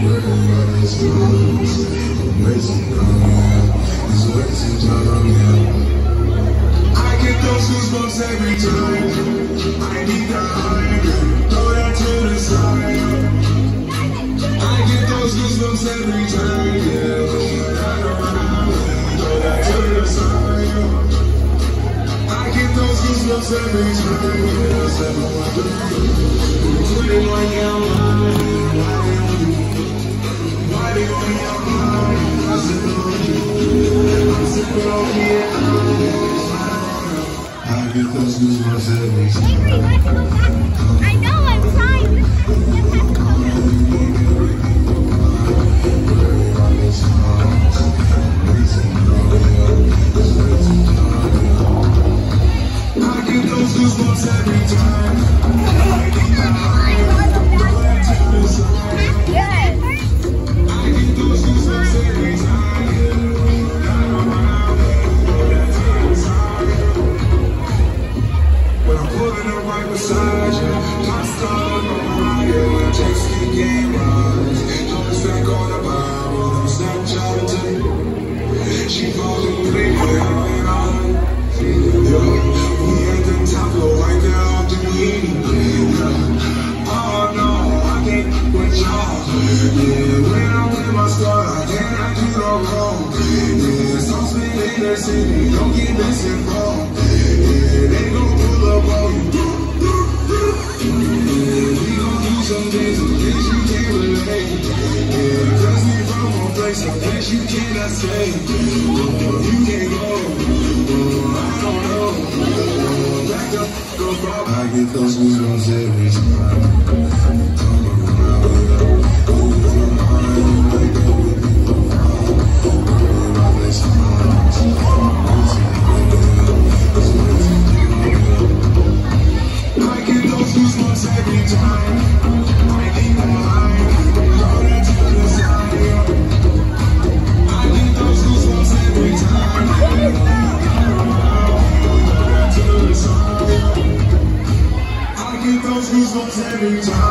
Everybody's close, amazing is waiting time. I get those goosebumps every time. I need that high, throw that to the side. I get those goosebumps every time, yeah. Throw that to the side. I get those goosebumps every time, yeah. Put it on your mind. Why do you on your mind? I said on you. I said on here. I get those goosebumps every time. I know, I'm trying. I get those goosebumps every time. Beside you, my stomach on fire when checks the game rise. Don't stack on the Bible, I'm Snapchatting too. She falls in place with her and I. Yeah, we at the top, go right there off the beat. Yeah. Oh no, I can't with y'all. Yeah, when I'm with my squad, I cannot do no wrong. Yeah, some spin in the city, don't get misinformed. Yeah, they gon' pull up on you. Some days you can't relate. Yeah, touch me from one place, a place you cannot stay. You can't go. I don't know. Back up, go far. I get those goosebumps every time. Come around, over mine, wake up with you around. My best friends, I get those goosebumps every time. Goosebumps every time.